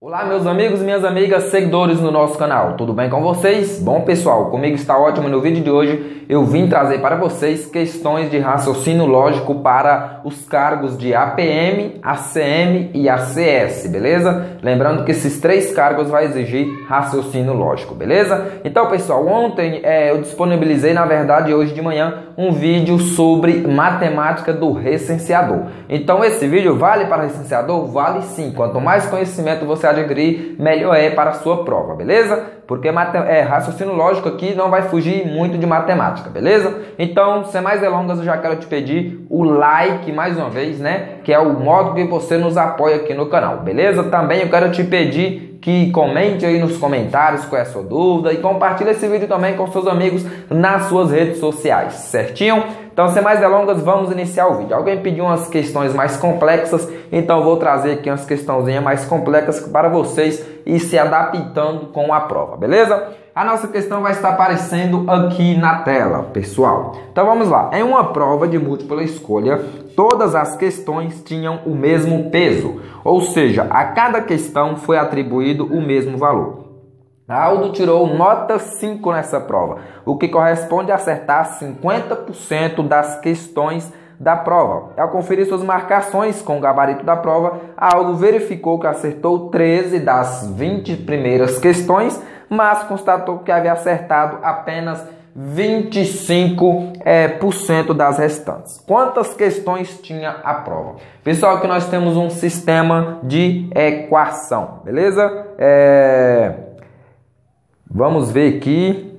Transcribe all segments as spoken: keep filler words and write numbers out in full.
Olá meus amigos e minhas amigas seguidores no nosso canal, tudo bem com vocês? Bom pessoal, comigo está ótimo. No vídeo de hoje eu vim trazer para vocês questões de raciocínio lógico para os cargos de A P M, A C M e A C S, beleza? Lembrando que esses três cargos vai exigir raciocínio lógico, beleza? Então pessoal, ontem é, eu disponibilizei, na verdade hoje de manhã, um vídeo sobre matemática do recenseador. Então esse vídeo vale para recenseador? Vale sim, quanto mais conhecimento você adquirir, melhor é para a sua prova, beleza? Porque é, raciocínio lógico aqui não vai fugir muito de matemática, beleza? Então, sem mais delongas, eu já quero te pedir o like mais uma vez, né? Que é o modo que você nos apoia aqui no canal, beleza? Também eu quero te pedir que comente aí nos comentários qual é a sua dúvida e compartilhe esse vídeo também com seus amigos nas suas redes sociais, certinho? Então, sem mais delongas, vamos iniciar o vídeo. Alguém pediu umas questões mais complexas, então eu vou trazer aqui umas questãozinhas mais complexas para vocês e se adaptando com a prova, beleza? A nossa questão vai estar aparecendo aqui na tela, pessoal. Então vamos lá. Em uma prova de múltipla escolha, todas as questões tinham o mesmo peso, ou seja, a cada questão foi atribuído o mesmo valor. Aldo tirou nota cinco nessa prova, o que corresponde a acertar cinquenta por cento das questões da prova. Ao conferir suas marcações com o gabarito da prova, Aldo verificou que acertou treze das vinte primeiras questões, mas constatou que havia acertado apenas vinte e cinco por cento é, das restantes. Quantas questões tinha a prova? Pessoal, aqui nós temos um sistema de equação, beleza? É... Vamos ver aqui.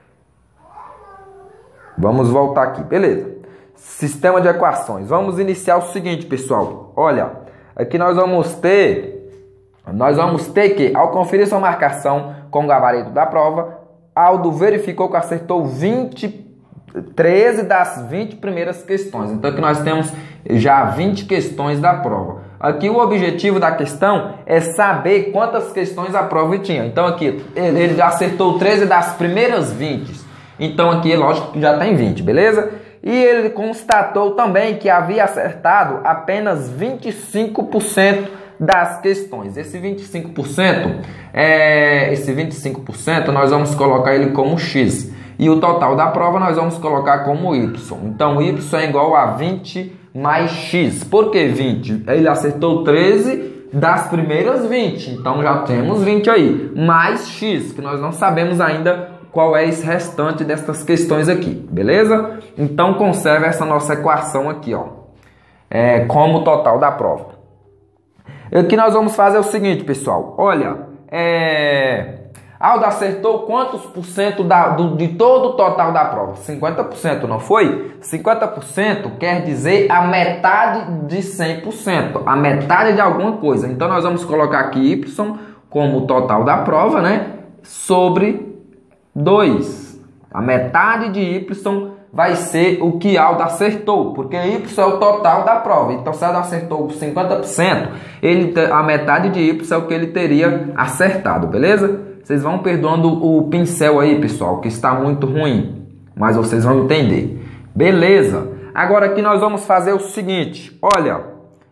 Vamos voltar aqui, beleza? Sistema de equações. Vamos iniciar o seguinte, pessoal. Olha, aqui nós vamos ter, nós vamos ter que, ao conferir sua marcação com o gabarito da prova, Aldo verificou que acertou vinte, treze das vinte primeiras questões. Então aqui nós temos já vinte questões da prova. Aqui o objetivo da questão é saber quantas questões a prova tinha. Então aqui ele, ele já acertou treze das primeiras vinte. Então aqui lógico que já tem vinte, beleza? E ele constatou também que havia acertado apenas vinte e cinco por cento das questões. Esse vinte e cinco por cento, é, esse vinte e cinco por cento nós vamos colocar ele como X. E o total da prova nós vamos colocar como Y. Então Y é igual a vinte mais X. Por que vinte? Ele acertou treze das primeiras vinte. Então já temos vinte aí. Mais X, que nós não sabemos ainda qual é esse restante destas questões aqui. Beleza? Então conserve essa nossa equação aqui, ó. É, como total da prova. Aqui nós vamos fazer o seguinte, pessoal. Olha, é... Aldo acertou quantos por cento da, do, de todo o total da prova? cinquenta por cento, não foi? cinquenta por cento quer dizer a metade de cem por cento. A metade de alguma coisa. Então nós vamos colocar aqui Y como o total da prova, né? Sobre dois. A metade de Y vai ser o que Aldo acertou, porque Y é o total da prova. Então, se Aldo acertou cinquenta por cento, ele, a metade de Y é o que ele teria acertado, beleza? Vocês vão perdoando o pincel aí, pessoal, que está muito ruim, mas vocês vão entender. Beleza? Agora aqui nós vamos fazer o seguinte, olha,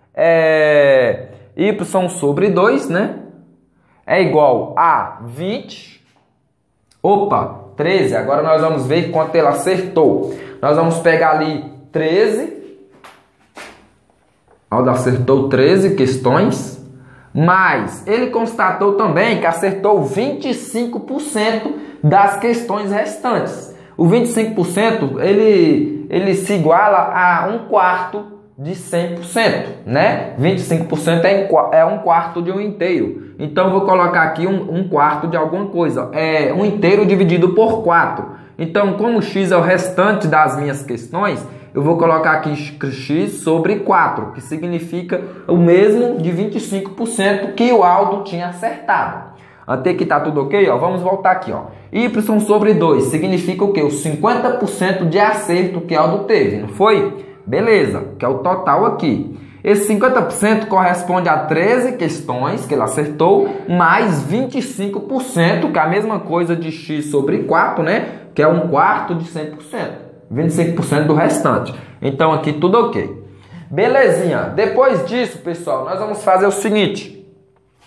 é, Y sobre dois, né? É igual a vinte. Opa! treze, agora nós vamos ver quanto ele acertou. Nós vamos pegar ali treze. Aldo acertou treze questões. Mas ele constatou também que acertou vinte e cinco por cento das questões restantes. O vinte e cinco por cento ele, ele se iguala a um quarto de cem por cento, né? vinte e cinco por cento é, é um quarto de um inteiro. Então, eu vou colocar aqui um, um quarto de alguma coisa. É um inteiro dividido por quatro. Então, como X é o restante das minhas questões, eu vou colocar aqui X sobre quatro, que significa o mesmo de vinte e cinco por cento que o Aldo tinha acertado. Até que tá tudo ok? Ó, vamos voltar aqui. Ó. Y sobre dois significa o quê? O cinquenta por cento de acerto que Aldo teve, não foi? Beleza, que é o total aqui. Esse cinquenta por cento corresponde a treze questões que ele acertou, mais vinte e cinco por cento, que é a mesma coisa de X sobre quatro, né? Que é um quarto de cem por cento. vinte e cinco por cento do restante. Então aqui tudo ok. Belezinha. Depois disso, pessoal, nós vamos fazer o seguinte.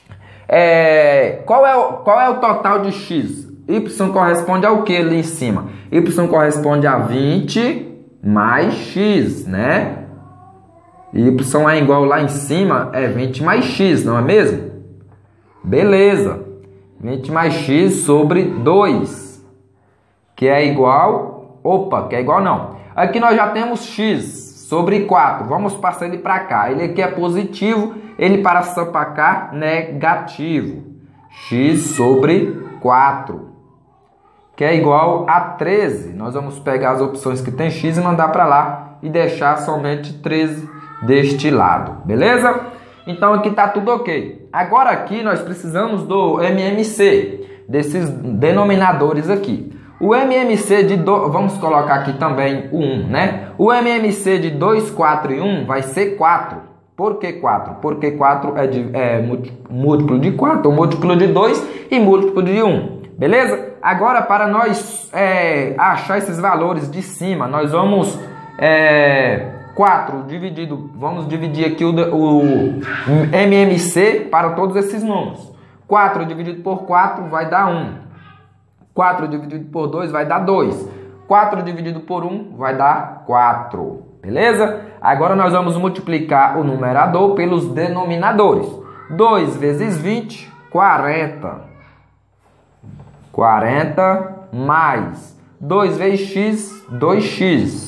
É, qual, é o, qual é o total de x? Y corresponde ao que ali em cima? Y corresponde a vinte mais x, né? Y é igual lá em cima, é vinte mais x, não é mesmo? Beleza. vinte mais x sobre dois, que é igual... Opa, que é igual não. Aqui nós já temos x sobre quatro. Vamos passar ele para cá. Ele aqui é positivo, ele passa para cá negativo. X sobre quatro, que é igual a treze. Nós vamos pegar as opções que tem x e mandar para lá e deixar somente treze deste lado, beleza? Então aqui está tudo ok. Agora aqui nós precisamos do M M C, desses denominadores aqui. O M M C de... Do... Vamos colocar aqui também o um, né? O M M C de dois, quatro e um vai ser quatro. Por que quatro? Porque quatro é, de, é múltiplo de quatro, múltiplo de dois e múltiplo de um. Beleza? Agora, para nós é, achar esses valores de cima, nós vamos... É, quatro dividido... Vamos dividir aqui o, o M M C para todos esses números. quatro dividido por quatro vai dar um. quatro dividido por dois vai dar dois. quatro dividido por um vai dar quatro. Beleza? Agora nós vamos multiplicar o numerador pelos denominadores. dois vezes vinte, quarenta. quarenta mais dois vezes x, dois x.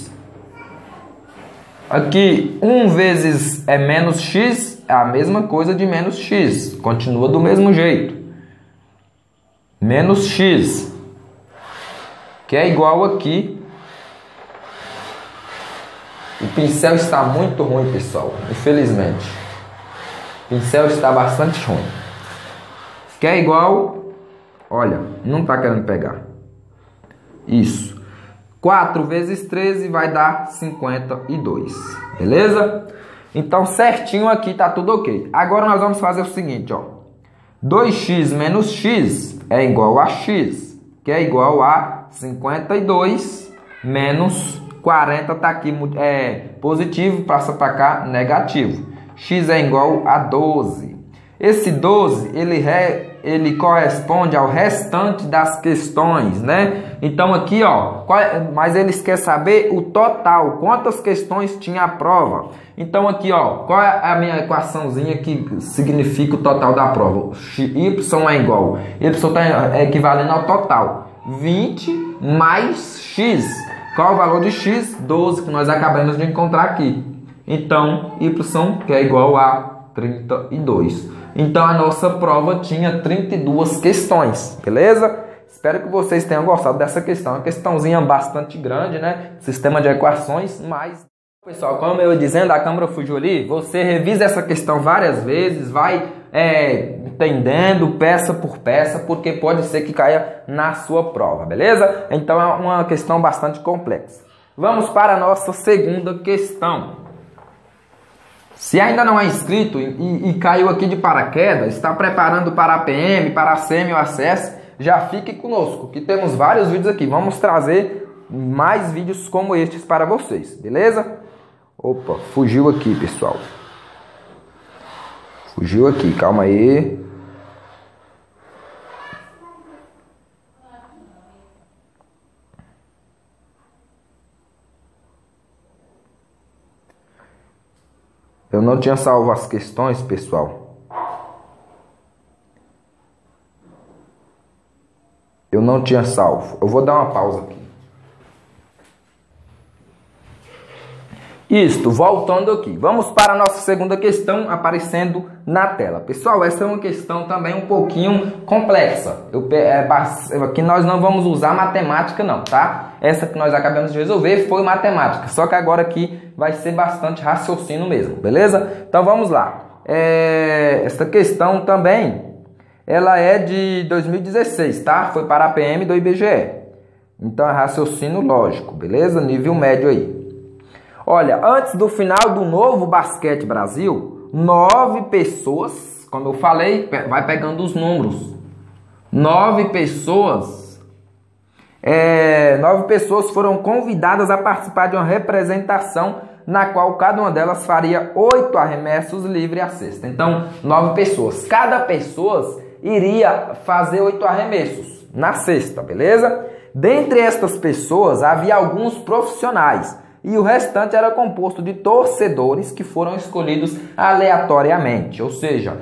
Aqui, um vezes é menos x, é a mesma coisa de menos x. Continua do mesmo jeito. Menos x, que é igual aqui. O pincel está muito ruim, pessoal, infelizmente. O pincel está bastante ruim. Que é igual... Olha, não está querendo pegar. Isso. quatro vezes treze vai dar cinquenta e dois. Beleza? Então, certinho aqui tá tudo ok. Agora nós vamos fazer o seguinte, ó. dois x menos x é igual a x, que é igual a cinquenta e dois menos quarenta, tá aqui é positivo, passa para cá negativo. X é igual a doze. Esse doze, ele, re, ele corresponde ao restante das questões, né? Então aqui, ó, qual, mas eles querem saber o total, quantas questões tinha a prova. Então aqui, ó, qual é a minha equaçãozinha que significa o total da prova? Y é igual, Y é equivalente ao total, vinte mais x. Qual é o valor de x? doze, que nós acabamos de encontrar aqui. Então, Y, que é igual a trinta e dois. Então, a nossa prova tinha trinta e duas questões, beleza? Espero que vocês tenham gostado dessa questão. Uma questãozinha bastante grande, né? Sistema de equações, mas... Pessoal, como eu ia dizendo, a câmera fugiu ali. Você revisa essa questão várias vezes, vai é, entendendo peça por peça, porque pode ser que caia na sua prova, beleza? Então, é uma questão bastante complexa. Vamos para a nossa segunda questão. Se ainda não é inscrito e, e caiu aqui de paraquedas, está preparando para a P M, para a S E M ou a C S, já fique conosco, que temos vários vídeos aqui. Vamos trazer mais vídeos como estes para vocês, beleza? Opa, fugiu aqui, pessoal. Fugiu aqui, calma aí. Eu não tinha salvo as questões, pessoal. Eu não tinha salvo. Eu vou dar uma pausa aqui. Isto, voltando aqui. Vamos para a nossa segunda questão aparecendo na tela. Pessoal, essa é uma questão também um pouquinho complexa. Eu, é, aqui nós não vamos usar matemática não, tá? Essa que nós acabamos de resolver foi matemática. Só que agora aqui vai ser bastante raciocínio mesmo, beleza? Então vamos lá. É, essa questão também, ela é de dois mil e dezesseis, tá? Foi para a P M do I B G E. Então é raciocínio lógico, beleza? Nível médio aí. Olha, antes do final do novo Basquete Brasil, nove pessoas, como eu falei, vai pegando os números. Nove pessoas, é, nove pessoas foram convidadas a participar de uma representação na qual cada uma delas faria oito arremessos livre à cesta. Então, nove pessoas. Cada pessoa iria fazer oito arremessos na cesta, beleza? Dentre estas pessoas, havia alguns profissionais e o restante era composto de torcedores que foram escolhidos aleatoriamente, ou seja,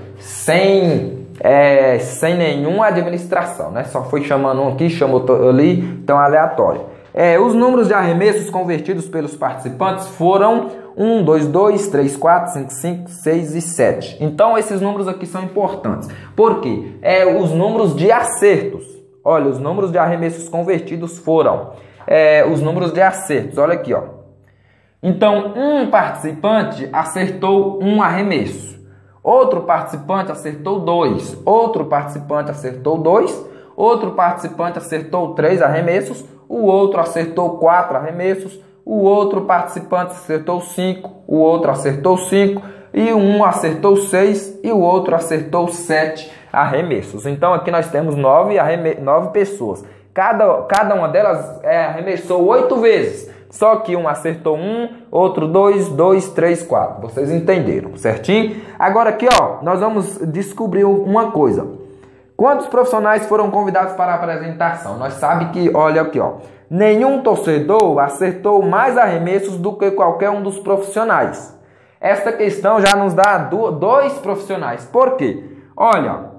sem, é, sem nenhuma administração, né? Só foi chamando um aqui, chamou ali, então aleatório. É, os números de arremessos convertidos pelos participantes foram um, dois, dois, três, quatro, cinco, cinco, seis e sete. Então esses números aqui são importantes. Por quê? É, os números de acertos. Olha, os números de arremessos convertidos foram é, os números de acertos. Olha aqui, ó. Então, um participante acertou um arremesso. Outro participante acertou dois. Outro participante acertou dois. Outro participante acertou três arremessos. O outro acertou quatro arremessos. O outro participante acertou cinco. O outro acertou cinco. E um acertou seis. E o outro acertou sete arremessos. Então, aqui nós temos nove, arreme... nove pessoas. Cada, cada uma delas é, arremessou oito vezes. Só que um acertou um, outro dois, dois, três, quatro. Vocês entenderam, certinho? Agora aqui, ó, nós vamos descobrir uma coisa. Quantos profissionais foram convidados para a apresentação? Nós sabemos que, olha aqui, ó, nenhum torcedor acertou mais arremessos do que qualquer um dos profissionais. Esta questão já nos dá dois profissionais. Por quê? Olha,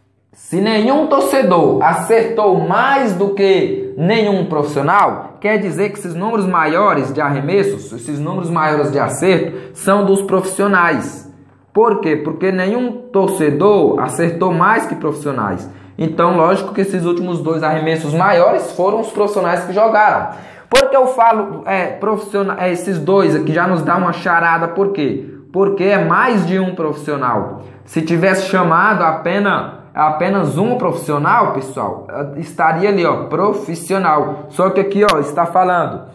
se nenhum torcedor acertou mais do que nenhum profissional, quer dizer que esses números maiores de arremessos, esses números maiores de acerto, são dos profissionais. Por quê? Porque nenhum torcedor acertou mais que profissionais. Então, lógico que esses últimos dois arremessos maiores foram os profissionais que jogaram. Por que eu falo é, profissional, é, esses dois aqui já nos dá uma charada, por quê? Porque é mais de um profissional. Se tivesse chamado apenas... apenas um profissional, pessoal, estaria ali, ó, profissional. Só que aqui, ó, está falando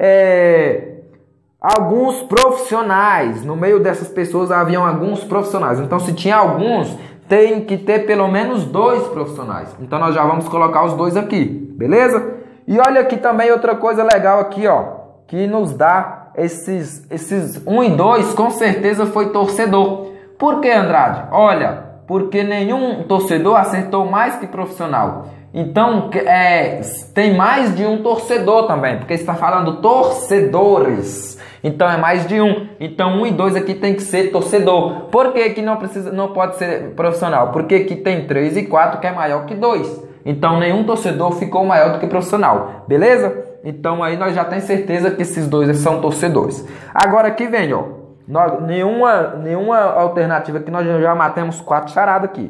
é, alguns profissionais. No meio dessas pessoas haviam alguns profissionais. Então, se tinha alguns, tem que ter pelo menos dois profissionais. Então, nós já vamos colocar os dois aqui, beleza? E olha aqui também outra coisa legal aqui, ó, que nos dá esses, esses um e dois, com certeza foi torcedor. Por que, Andrade? Olha... porque nenhum torcedor acertou mais que profissional. Então, é, tem mais de um torcedor também, porque está falando torcedores. Então, é mais de um. Então, um e dois aqui tem que ser torcedor. Por que que não, precisa, não pode ser profissional? Porque aqui tem três e quatro, que é maior que dois. Então, nenhum torcedor ficou maior do que profissional. Beleza? Então, aí nós já temos certeza que esses dois são torcedores. Agora, aqui vem, ó. Nós, nenhuma, nenhuma alternativa que nós já matamos quatro charadas aqui.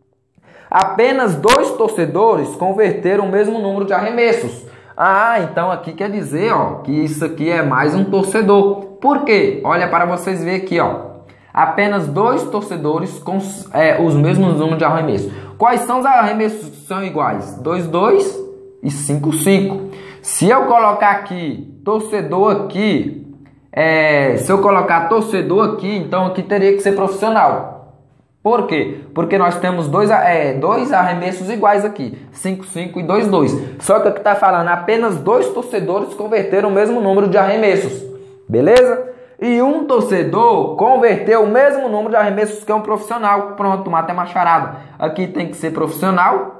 Apenas dois torcedores converteram o mesmo número de arremessos. Ah, então aqui quer dizer, ó, que isso aqui é mais um torcedor. Por quê? Olha para vocês verem aqui, ó. Apenas dois torcedores com é, os mesmos números de arremessos. Quais são os arremessos que são iguais? dois, dois e cinco, cinco. Se eu colocar aqui torcedor aqui... É, se eu colocar torcedor aqui, então aqui teria que ser profissional. Por quê? Porque nós temos dois, é, dois arremessos iguais aqui. cinco, cinco e dois, dois. Só que aqui está falando apenas dois torcedores converteram o mesmo número de arremessos. Beleza? E um torcedor converteu o mesmo número de arremessos que um profissional. Pronto, mata é uma charada. Aqui tem que ser profissional.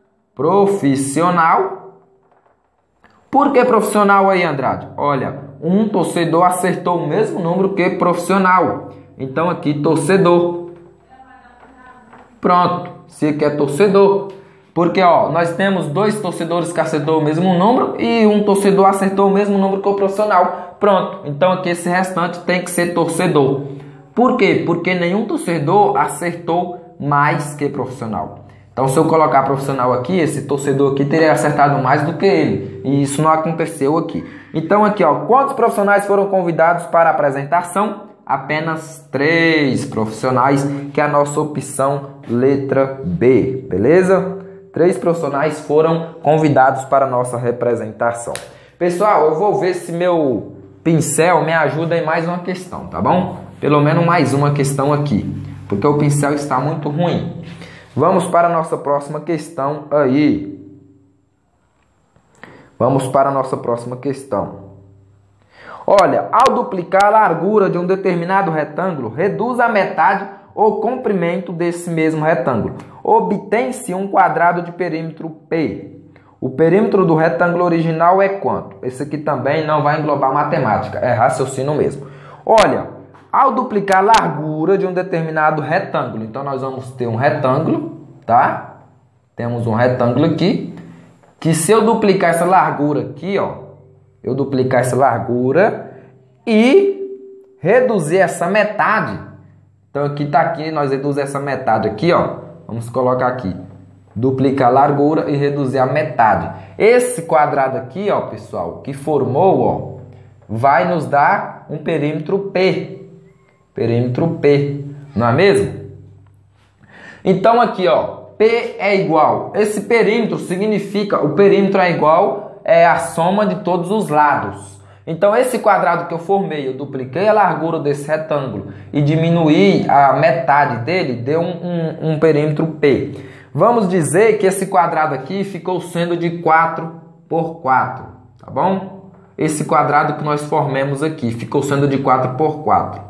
Profissional. Por que profissional aí, Andrade? Olha... um torcedor acertou o mesmo número que profissional. Então aqui torcedor. Pronto. Se aqui é torcedor. Porque ó, nós temos dois torcedores que acertou o mesmo número e um torcedor acertou o mesmo número que o profissional. Pronto. Então aqui esse restante tem que ser torcedor. Por quê? Porque nenhum torcedor acertou mais que profissional. Então, se eu colocar profissional aqui, esse torcedor aqui teria acertado mais do que ele. E isso não aconteceu aqui. Então, aqui, ó, quantos profissionais foram convidados para a apresentação? Apenas três profissionais, que é a nossa opção letra B, beleza? Três profissionais foram convidados para a nossa representação. Pessoal, eu vou ver se meu pincel me ajuda em mais uma questão, tá bom? Pelo menos mais uma questão aqui, porque o pincel está muito ruim. Vamos para a nossa próxima questão aí. Vamos para a nossa próxima questão. Olha, ao duplicar a largura de um determinado retângulo, reduz a metade o comprimento desse mesmo retângulo. Obtém-se um quadrado de perímetro P. O perímetro do retângulo original é quanto? Esse aqui também não vai englobar matemática, é raciocínio mesmo. Olha, ao duplicar a largura de um determinado retângulo, então nós vamos ter um retângulo, tá? Temos um retângulo aqui, que se eu duplicar essa largura aqui, ó, eu duplicar essa largura e reduzir essa metade. Então aqui tá aqui, nós reduzimos essa metade aqui, ó. Vamos colocar aqui. Duplicar a largura e reduzir a metade. Esse quadrado aqui, ó, pessoal, que formou, ó, vai nos dar um perímetro P. Perímetro P, não é mesmo? Então aqui, ó, P é igual. Esse perímetro significa, o perímetro é igual é a soma de todos os lados. Então esse quadrado que eu formei, eu dupliquei a largura desse retângulo e diminuí a metade dele, deu um, um, um perímetro P. Vamos dizer que esse quadrado aqui ficou sendo de quatro por quatro, tá bom? Esse quadrado que nós formamos aqui ficou sendo de quatro por quatro.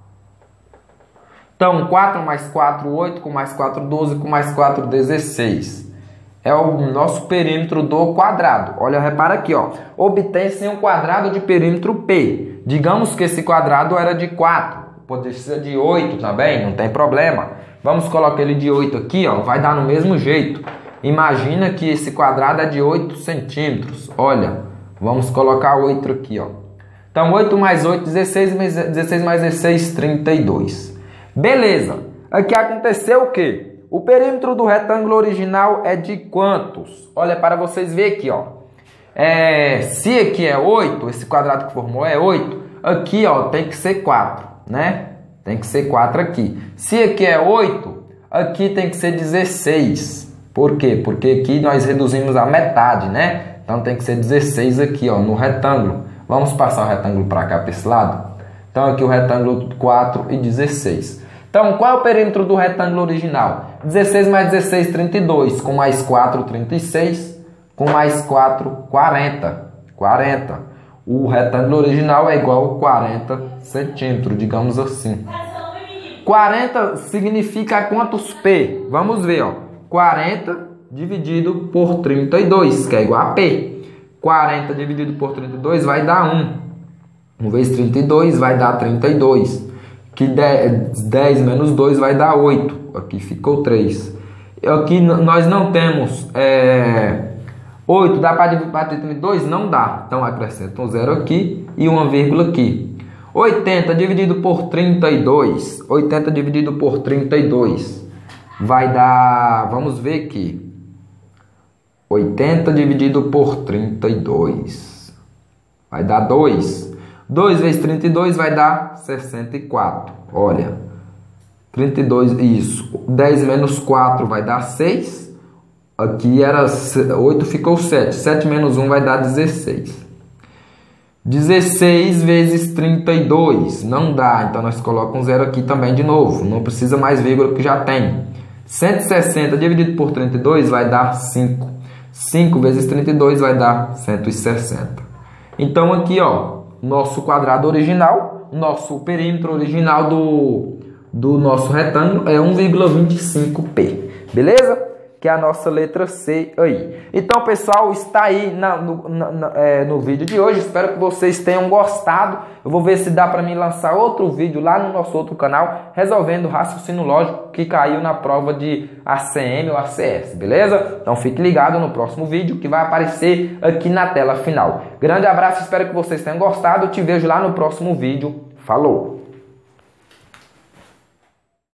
Então, quatro mais quatro, oito, com mais quatro, doze, com mais quatro, dezesseis. É o nosso perímetro do quadrado. Olha, repara aqui, ó. Obtém-se um quadrado de perímetro P. Digamos que esse quadrado era de quatro. Pode ser de oito também, não tem problema. Vamos colocar ele de oito aqui, ó. Vai dar no mesmo jeito. Imagina que esse quadrado é de oito centímetros. Olha, vamos colocar oito aqui, ó. Então, oito mais oito, dezesseis, dezesseis mais dezesseis, trinta e dois. Beleza. Aqui aconteceu o quê? O perímetro do retângulo original é de quantos? Olha, para vocês verem aqui, ó. É, se aqui é oito, esse quadrado que formou é oito, aqui, ó, tem que ser quatro, né? Tem que ser quatro aqui. Se aqui é oito, aqui tem que ser dezesseis. Por quê? Porque aqui nós reduzimos a metade, né? Então tem que ser dezesseis aqui, ó, no retângulo. Vamos passar o retângulo para cá, para esse lado? Então aqui o retângulo quatro e dezesseis. Então, qual é o perímetro do retângulo original? dezesseis mais dezesseis, trinta e dois. Com mais quatro, trinta e seis. Com mais quatro, quarenta. quarenta. O retângulo original é igual a quarenta centímetros, digamos assim. quarenta significa quantos P? Vamos ver, ó. quarenta dividido por trinta e dois, que é igual a P. quarenta dividido por trinta e dois vai dar um. um vezes trinta e dois vai dar trinta e dois. Que dez menos dois vai dar oito. Aqui ficou três. Aqui nós não temos é, oito. Dá para dividir para trinta e dois? Não dá. Então acrescenta um zero aqui e uma vírgula aqui. oitenta dividido por trinta e dois. oitenta dividido por trinta e dois vai dar... Vamos ver aqui. oitenta dividido por trinta e dois vai dar dois. dois vezes trinta e dois vai dar sessenta e quatro. Olha, trinta e dois, isso. dez menos quatro vai dar seis. Aqui era oito, ficou sete. sete menos um vai dar dezesseis. dezesseis vezes trinta e dois. Não dá, então nós colocamos um zero aqui também de novo. Não precisa mais vírgula que já tem. cento e sessenta dividido por trinta e dois vai dar cinco. cinco vezes trinta e dois vai dar cento e sessenta. Então aqui, ó, nosso quadrado original, nosso perímetro original do, do nosso retângulo é um vírgula vinte e cinco P. Beleza? Que é a nossa letra C aí. Então, pessoal, está aí na, no, na, na, é, no vídeo de hoje. Espero que vocês tenham gostado. Eu vou ver se dá para mim lançar outro vídeo lá no nosso outro canal, resolvendo o raciocínio lógico que caiu na prova de A C M ou A C S, beleza? Então, fique ligado no próximo vídeo que vai aparecer aqui na tela final. Grande abraço, espero que vocês tenham gostado. Eu te vejo lá no próximo vídeo. Falou!